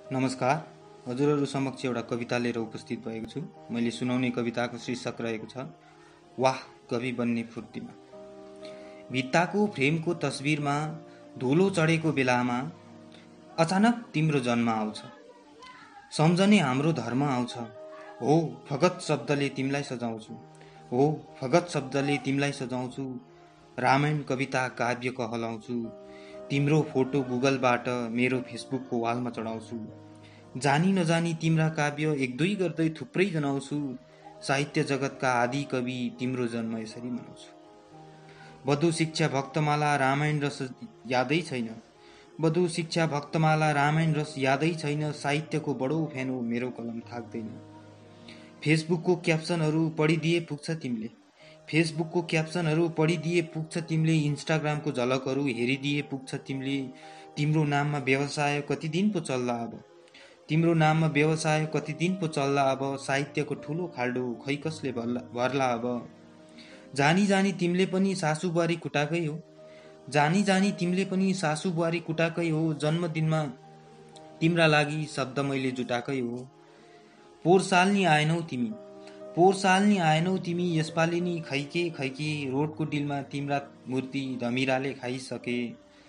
नमस्कार। हजुरहरू समक्ष एउटा कविता लिएर उपस्थित भएको छु। मैले सुनाउने कविताको शीर्षक रहेको छ वाह कवि बन्ने फुर्तीमा। भित्ताको फ्रेमको तस्बिरमा धुलो चढेको बेलामा अचानक तिम्रो जन्म आउँछ। सम्झने हाम्रो धर्म आउँछ। हो फगत शब्दले तिमीलाई सजाउँछु। हो फगत शब्दले तिमीलाई सजाउँछु। रामायण कविता काव्य कहलाउँछु। तिम्रो फोटो गुगलबाट मेरो फेसबुकको वालमा चढाउँछु। जानी नजानी तिम्रा काव्य एक दुई गर्दै थुप्रै जनाउँछु। साहित्य जगतका आदि कवि तिम्रो जन्म यसरी मनाउँछु। बधु शिक्षा भक्तमाला रामायण रस यादै छैन। बधु शिक्षा भक्तमाला रामायण रस यादै छैन। साहित्यको बडो फ्यान हो मेरो कलम थाक्दैन। फेसबुकको क्याप्सनहरू पढिदिए पुग्छ तिमीले। फेसबुकको क्याप्सनहरू पढिदिए पुग्छ तिमीले। इन्स्टाग्रामको झलकहरू हेरिदिए पुग्छ तिमीले। तिम्रो नाममा व्यवसाय कति दिन पो चल्ला अब। तिम्रो नाममा व्यवसाय कति दिन पो चल्ला अब। साहित्यको ठुलो खाल्डो खै कसले भर्ला अब। जानी जानी तिमीले पनि सासु बुहारी कुटाकै हो। जानी जानी तिमीले पनि सासु बुहारी कुटाकै हो। जन्मदिनमा तिम्रा लागि शब्द मैले जुटाकै हो। पोहोर साल नि आएनौ तिमी। पोहोर साल नि आएनौ तिमी। यसपालि नि खैके रोडको डिलमा तिम्रा मूर्ति धमिराले खाइसके।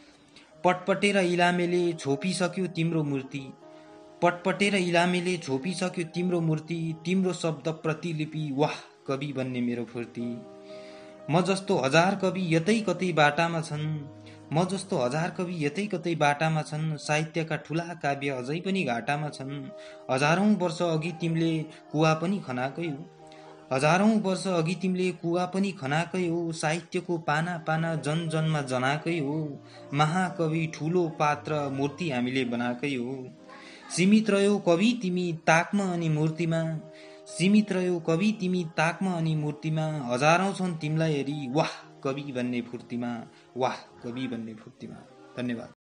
पटपटेर इलामेले छोपिसक्यो तिम्रो मूर्ति। पटपटेर इलामेले छोपिसक्यो तिम्रो मूर्ति। तिम्रो शब्द प्रतिलिपि वाह कवि बन्ने मेरो फुर्ती। म जस्तो हजार कवि यतै कतै बाटामा छन्। म जस्तो हजार कवि यतै कतै बाटामा छन्। साहित्यका ठुला काव्य अझै पनि घाटामा छन्। हजारौं वर्ष अघि तिमीले कुवा पनि खनाकै हो। हजारौं वर्ष अघि तिमीले कुवा पनि खनाकै हो। साहित्यको पाना पाना जन जनमा जनाकै हो। महाकवि ठुलो पात्र मूर्ति हामीले बनाएकै हो। सीमित रह्यो कवि तिमी ताकमा अनि मूर्तिमा। सीमित रह्यो कवि तिमी ताकमा अनि मूर्तिमा। हजारौं छन् तिमीलाई हेरी वाह कवि बन्ने फुर्तीमा। वाह कवि बन्ने फुर्तीमा। धन्यवाद।